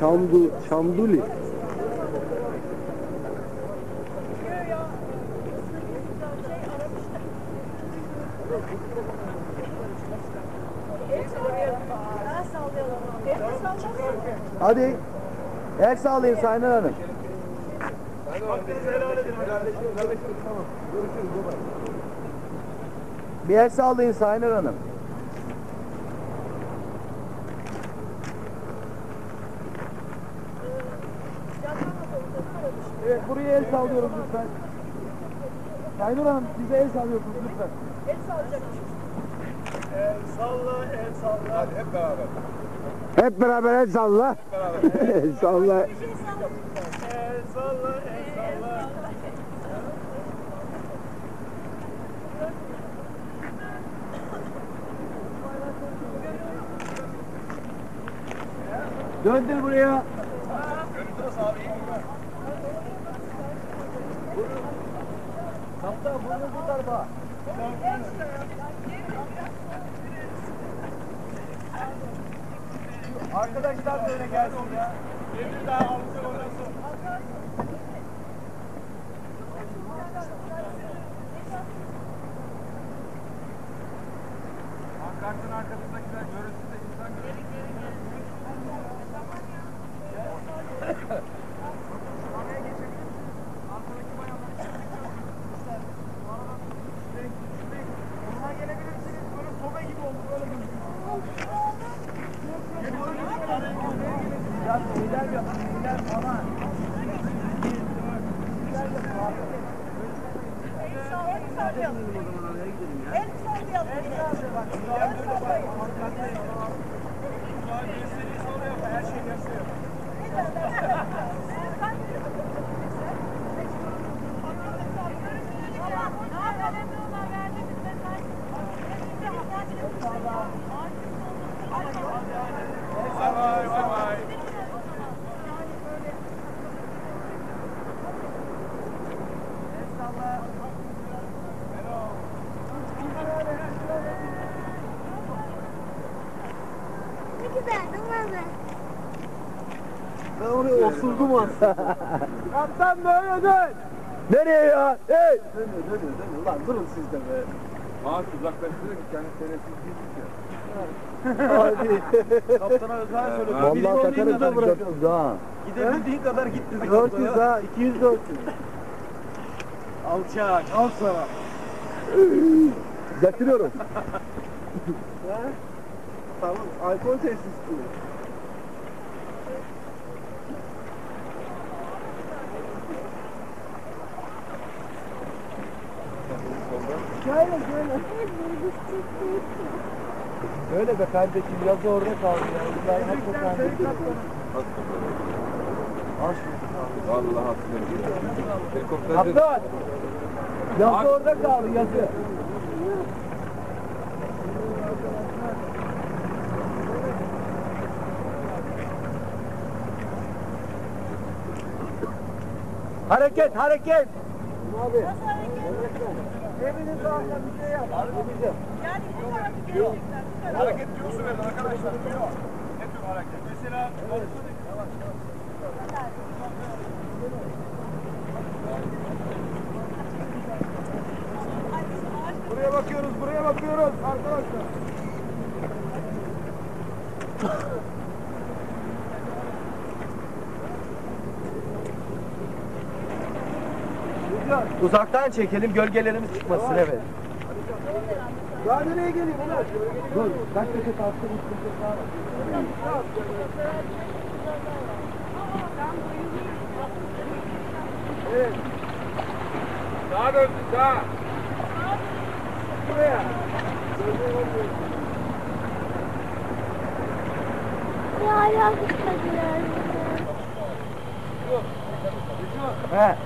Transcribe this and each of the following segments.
Çamduli. Hadi. El sağlayın Sayın Hanım. Bir el sağlayın Sayın Hanım. Evet, buraya el sallıyoruz lütfen. Sayın Hanım, bize el sallıyorsunuz lütfen. El sallayacakmışız. El salla, el salla. Hadi hep beraber. Hep beraber el salla. El salla. El salla, el salla. Döndür buraya. Görüntü nasıl abi? İyi mi? Kaptan bunu bu tarafa. Arkadaşlar da öyle gelsin ya. Bir daha alacak ondan sonra. Pankartın arkasındakiler görüntü de insan görüntü. Oraya geçebilir misiniz? Arkadaki bayanlar Ondan gelebilir misiniz? Böyle sobe gibi oldu. Böyle gözüküyor. Ya iler yapın, iler falan. El sallayalım. El sallayalım. Her şey yazıyor. Vay vay vay. Ne güzel değil mi? Ben oraya osurdum aslında. Kaptan böyle dön. Nereye ya? Hey! Dönüyor. Ulan durun siz de be. Maaş uzaklaştırıyor ki kendi senesiz değildik ya. Hadi. Kaptana özel söyle. Vallahi takarız bırakırız ha. Gidebildiğin kadar git dedi. 400 ha, 200 400. Alçak, al sana. Getiriyorum. Tamam, alkol tesis bu. Şöyle. Öyle be kardeşim, yazı orada kaldı ya. Vallahi hatırlıyorum. Helikopter Kaptan! Yazı orada kaldı, yazı. Hareket! Abi. Nasıl hareket? Cebini sağla bir şey yap. Abicim. Yani bu tarafı gelecekler. Hareket diyorsun verin arkadaşlar. Diyor. Ne tür hareket? Mesela Buraya bakıyoruz arkadaşlar. Uzaktan çekelim, gölgelerimiz çıkmasın, evet. Ya nereye geleyim ulan? Dur, kaç köşe kalktı, bu köşe sağa bak. Evet. Sağa dönsün sağa. Buraya. Ya hala gitmediler. He.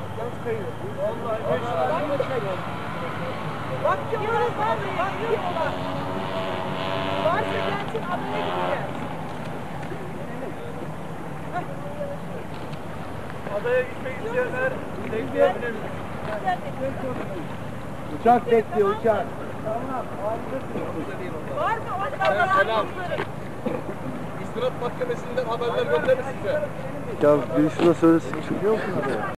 bak diyoruz bak diyorlar. Varsa gelsin adaya gideceğiz. Adaya gitmek isteyenler bekleyebilir. Uçak bekliyor, uçak. Var mı? Hadi bakalım. Selam. Ziraat Mahkemesi'nden haberler gönderir size. Ya birisi de söylesin. Çıkıyor musun oraya?